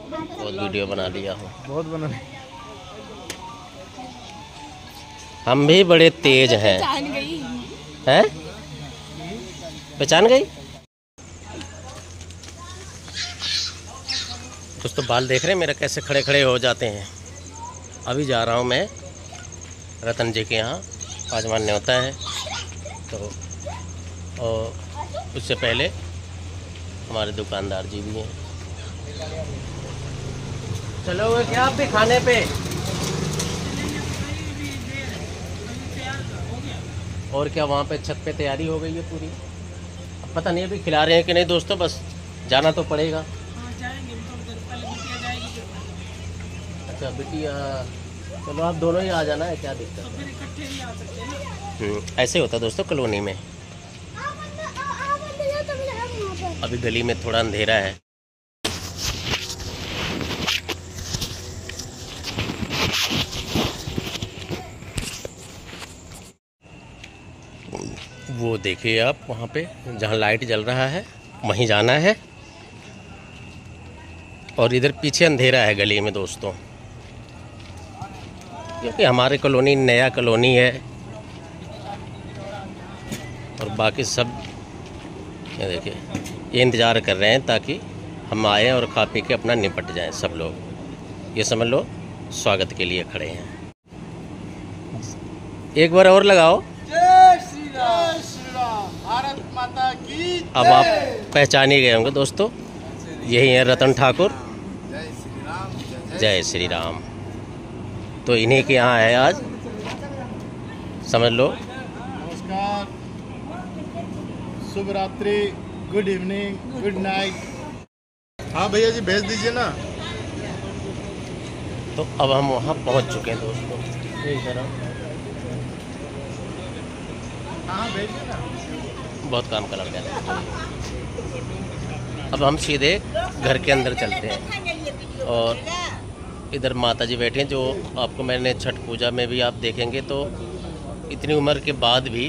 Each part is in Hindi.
बहुत वीडियो बना लिया हूँ। बहुत बना। हम भी बड़े तेज हैं। हैं? पहचान गई? दोस्तों बाल देख रहे हैं मेरे कैसे खड़े खड़े हो जाते हैं। अभी जा रहा हूँ मैं रतन जी के यहाँ, आज मान्य होता है तो, और उससे पहले हमारे दुकानदार जी भी हैं। चलो हुए क्या आप भी खाने पे? और क्या वहाँ पे छत पे तैयारी हो गई है पूरी? अब पता नहीं अभी खिला रहे हैं कि नहीं दोस्तों, बस जाना तो पड़ेगा। अच्छा बिटिया, चलो आप दोनों ही आ जाना है, क्या दिक्कत है? ऐसे होता दोस्तों कॉलोनी में। अभी गली में थोड़ा अंधेरा है। वो देखिए आप वहाँ पे जहाँ लाइट जल रहा है वहीं जाना है, और इधर पीछे अंधेरा है गली में दोस्तों, क्योंकि हमारी कॉलोनी नया कॉलोनी है और बाकी सब ये देखिए ये इंतज़ार कर रहे हैं ताकि हम आए और खा पी के अपना निपट जाएं सब लोग। ये समझ लो स्वागत के लिए खड़े हैं। एक बार और लगाओ। जय श्री राम, भारत माता की। अब आप पहचान ही गए होंगे दोस्तों, यही है रतन ठाकुर। जय श्री राम। जय श्री राम। तो इन्हीं के यहाँ है आज, समझ लो। नमस्कार, शुभ रात्रि, गुड इवनिंग, गुड नाइट। हाँ भैया जी भेज दीजिए ना। तो अब हम वहाँ पहुँच चुके हैं दोस्तों। हाँ भेजिए ना। बहुत काम का लड़का है। अब हम सीधे घर के अंदर चलते हैं, और इधर माता जी बैठे हैं, जो आपको मैंने छठ पूजा में भी आप देखेंगे तो इतनी उम्र के बाद भी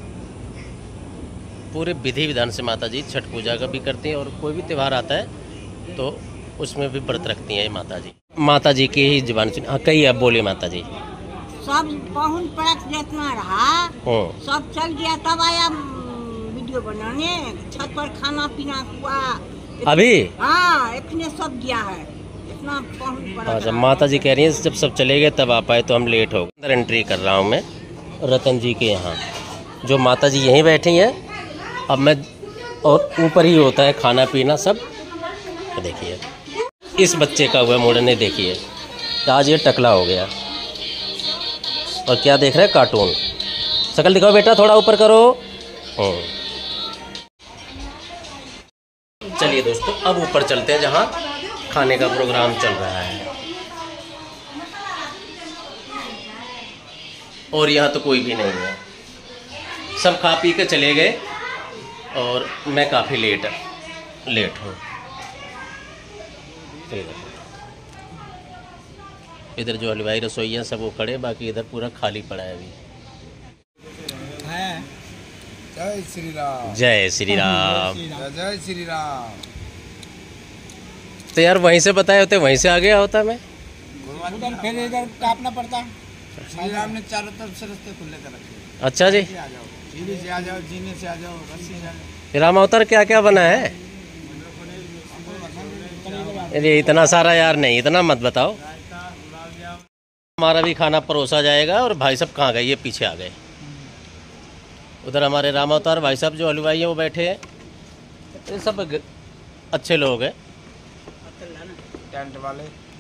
पूरे विधि विधान से माता जी छठ पूजा का भी करती हैं, और कोई भी त्यौहार आता है तो उसमें भी व्रत रखती हैं माता जी। माता जी की ही जुबान सुन। हाँ कही अब बोली माता जी। सब पहुन पड़क जितना रहा सब चल गया, तब आया वीडियो बनाने। छत पर खाना पीना हुआ अभी। हाँ इतने सब गया है, इतना पहुन पड़क। अच्छा माता जी कह रही हैं जब सब चले गए तब आप आए, तो हम लेट हो गए। अंदर एंट्री कर रहा हूँ मैं रतन जी के यहाँ, जो माता जी यहीं बैठी हैं। अब मैं, और ऊपर ही होता है खाना पीना सब। देखिए इस बच्चे का हुआ मोड़ने, देखिए आज ये टकला हो गया और क्या देख रहे हैं कार्टून। शकल दिखाओ बेटा, थोड़ा ऊपर करो। चलिए दोस्तों अब ऊपर चलते हैं जहाँ खाने का प्रोग्राम चल रहा है। और यहाँ तो कोई भी नहीं है, सब खा पी के चले गए और मैं काफ़ी लेट हूँ। इधर जो हलवाई रसोइया सब वो खड़े, बाकी इधर पूरा खाली पड़ा है अभी। जय श्री राम। जय श्री राम। जय श्री राम। तो यार वहीं से बताए होते, वहीं से आ गया होता मैं। फिर इधर काटना पड़ता। श्री राम ने चारों तरफ से रास्ते खुले कर रखे। अच्छा जी। जीने से आ जाओ, जीने से आ जाओ, रस्सी से आ जाओ। राम अवतार क्या क्या बना है? अरे इतना सारा यार नहीं, इतना मत बताओ। हमारा भी खाना परोसा जाएगा। और भाई साहब कहाँ गए? ये पीछे आ गए। उधर हमारे राम अवतार भाई साहब जो हलवाई हैं वो बैठे हैं। ये सब अच्छे लोग हैं, टेंट वाले।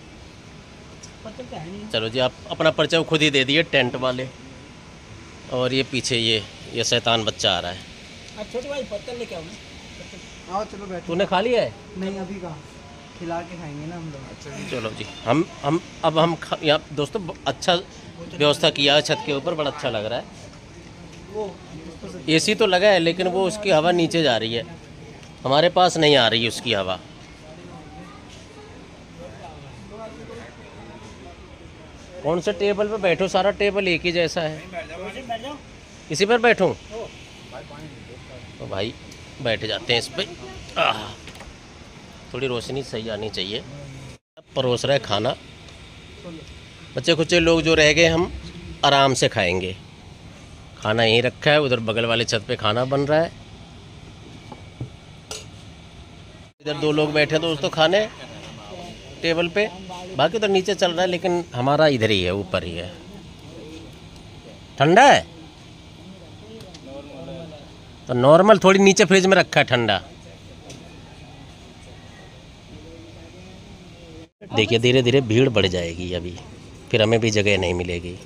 चलो जी आप अपना परिचय खुद ही दे दिए, टेंट वाले। और ये पीछे ये शैतान बच्चा आ रहा है। छोटे भाई पत्तल लेके आओ। आओ चलो बैठो। तूने खा लिया है? नहीं अभी कहाँ, खिला के खाएंगे ना हम लोग। चलो जी हम अब हम यहाँ दोस्तों अच्छा व्यवस्था किया है छत के ऊपर, बड़ा अच्छा लग रहा है। एसी तो लगा है लेकिन वो उसकी हवा नीचे जा रही है, हमारे पास नहीं आ रही है उसकी हवा। कौन से टेबल पे बैठो? सारा टेबल एक ही जैसा है। इसी पर बैठूं? तो भाई बैठ जाते हैं इस पे। थोड़ी रोशनी सही आनी चाहिए। परोस रहे खाना। बच्चे खुच्चे लोग जो रह गए हम आराम से खाएंगे। खाना यहीं रखा है, उधर बगल वाले छत पे खाना बन रहा है। इधर 2 लोग बैठे दोस्तों खाने टेबल पे, बाकी तो नीचे चल रहा है, लेकिन हमारा इधर ही है, ऊपर ही है। ठंडा है तो नॉर्मल, थोड़ी नीचे फ्रिज में रखा है ठंडा। देखिए धीरे धीरे भीड़ बढ़ जाएगी अभी, फिर हमें भी जगह नहीं मिलेगी।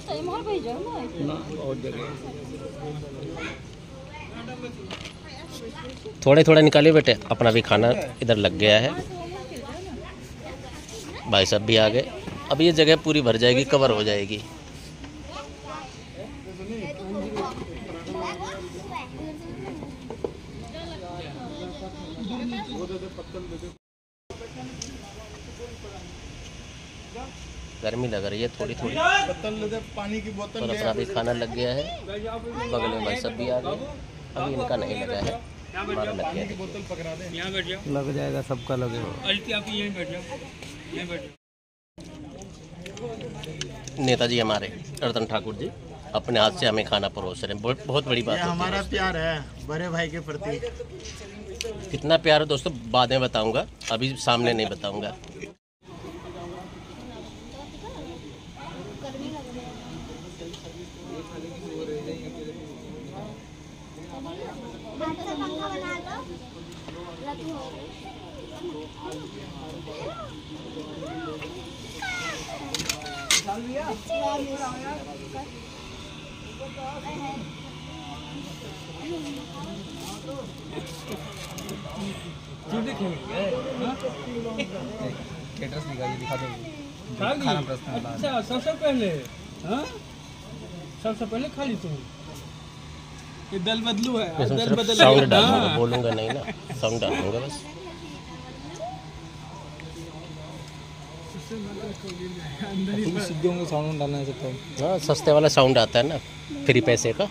थोड़े थोड़ा निकालिए बेटे, अपना भी खाना इधर लग गया है। भाई साहब भी आ गए। अब ये जगह पूरी भर जाएगी, कवर हो जाएगी। गर्मी लग रही है थोड़ी थोड़ी, पानी की बोतल और अपना भी खाना लग गया है। बगल में भाई सब भी आ गए। अभी इनका नहीं लगा है, हमारा लग गया है। लग जाएगा, सबका लगेगा। नेताजी हमारे रतन ठाकुर जी अपने हाथ से हमें खाना परोस रहे हैं। बहुत बड़ी बात है। हमारा प्यार है बड़े भाई के प्रति। कितना प्यार है दोस्तों बाद में बताऊंगा, अभी सामने नहीं बताऊंगा। दिखा दो खाना प्रश्न। अच्छा सबसे पहले खा ली तुम। ये दल बदलू है, दल बदल साउंड डालूंगा, बोलूंगा नहीं ना, साउंड डालूंगा बस। साउंड डालना है सकता। हाँ सस्ते वाला साउंड आता है ना, फ्री पैसे का।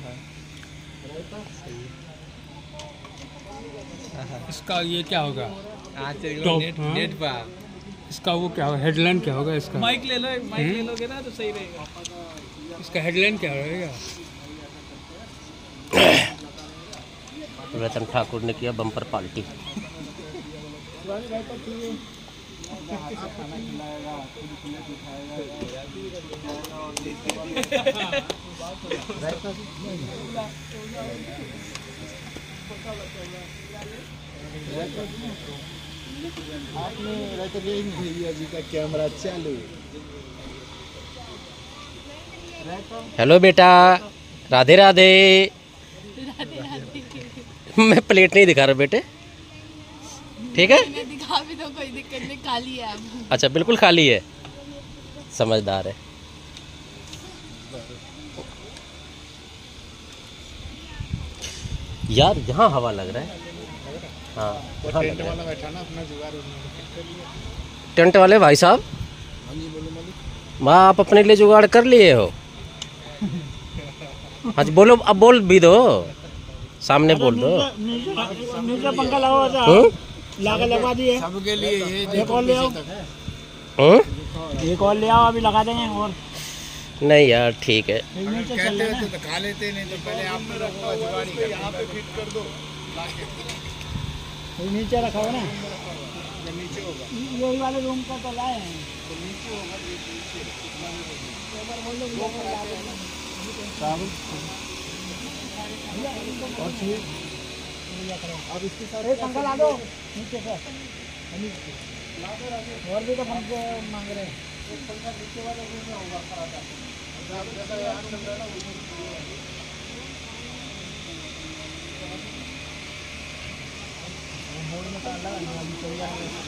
इसका ये क्या होगा? नेट पर इसका वो क्या होगा? हेडलाइन क्या होगा इसका? माइक ले लो, माइक ले लोगे ना तो सही रहेगा। इसका हेडलाइन क्या रहेगा? रतन ठाकुर ने किया बम्पर पार्टी। आपने भैया जी का कैमरा चालू। हेलो बेटा, राधे राधे। मैं प्लेट नहीं दिखा रहा बेटे, ठीक है? दिखा भी तो कोई दिक्कत नहीं, खाली है। अच्छा बिल्कुल खाली है, समझदार है। यार यहाँ हवा लग रहा है। हाँ टेंट वाला बैठा ना अपना जुगाड़। टेंट वाले भाई साहब, वाह आप अपने लिए जुगाड़ कर लिए हो। हाँ जी बोलो, अब बोल भी दो, सामने बोल दो। नीचे पंखा लगा दिए सबके लिए। ये कॉल ले आओ, एक और ले आओ, अभी लगा देंगे। और नहीं यार ठीक है। कहते हो तो खा लेते, नहीं तो पहले आप यहाँ पे फिट कर दो। नीचे रखा हो ना, नीचे होगा यही वाले रूम का तो लाए हैं। अब इसके साथ पंखा ला दो नीचे से। और भी तो पंखे मांग रहे हैं। पंखा नीचे वाले रूम में होगा। मोड़ में ताला अभी चल जाएगा।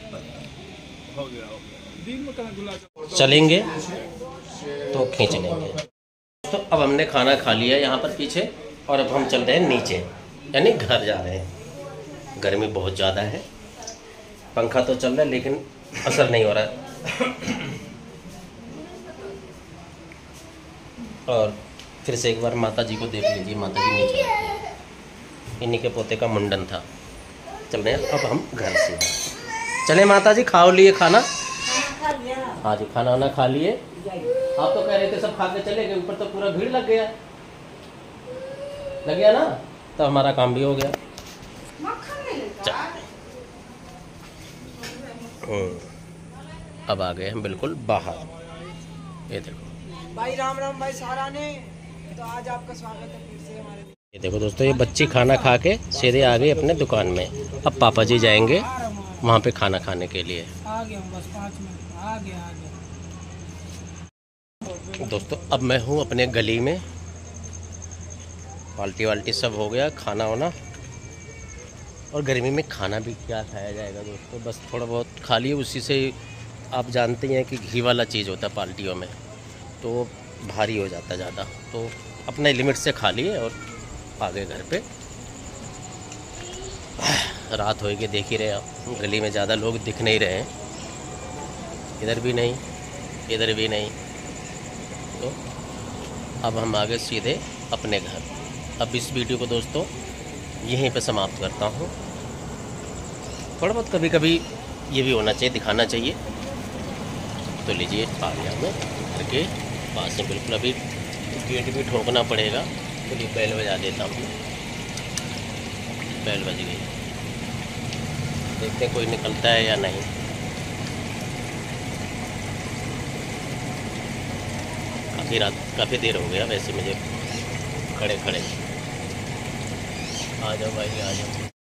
चलेंगे तो खींच लेंगे। तो अब हमने खाना खा लिया यहाँ पर पीछे, और अब हम चल रहे हैं नीचे, यानी घर जा रहे हैं। गर्मी बहुत ज़्यादा है, पंखा तो चल रहा है लेकिन असर नहीं हो रहा है। और फिर से एक बार माता जी को देख लीजिए, माता जी नीचे, इन्हीं के पोते का मुंडन था। चल रहे हैं अब हम घर से। चले माता जी, खाओ लिए खाना? हाँ जी, खाना वाना खा लिए। आप तो कह रहे थे सब खा के चले गए, ऊपर तो पूरा भीड़ लग गया ना, तो हमारा काम भी हो गया। अब आ गए हम बिल्कुल बाहर। ये देखो भाई, राम राम भाई सारा ने, तो आज आपका स्वागत है फिर से हमारे। ये देखो दोस्तों, ये बच्ची खाना खा के सीधे आ गई अपने दुकान में। अब पापा जी जाएंगे वहाँ पे खाना खाने के लिए। आ गया हूँ, बस 5 मिनट आ गया। दोस्तों अब मैं हूँ अपने गली में, पाल्टी वाल्टी सब हो गया, खाना वाना। और गर्मी में खाना भी क्या खाया जाएगा दोस्तों, बस थोड़ा बहुत खा लिए। उसी से आप जानते हैं कि घी वाला चीज़ होता है पार्टियों में, तो भारी हो जाता है ज़्यादा, तो अपने लिमिट से खा लिए और आ गए घर पे। रात होएगी, देख ही रहे आप, गली में ज़्यादा लोग दिख नहीं रहे हैं, इधर भी नहीं इधर भी नहीं। तो अब हम आ गए सीधे अपने घर। अब इस वीडियो को दोस्तों यहीं पे समाप्त करता हूँ। थोड़ा बहुत कभी कभी ये भी होना चाहिए, दिखाना चाहिए। तो लीजिए, आ गया मैं घर के पास में बिल्कुल। अभी गेट भी ठोकना पड़ेगा, तो ये बैल बजा देता हूँ। बैल बज गई, देखते हैं कोई निकलता है या नहीं। काफ़ी देर हो गया वैसे मुझे खड़े खड़े। आ जाओ भाई, आ जाओ।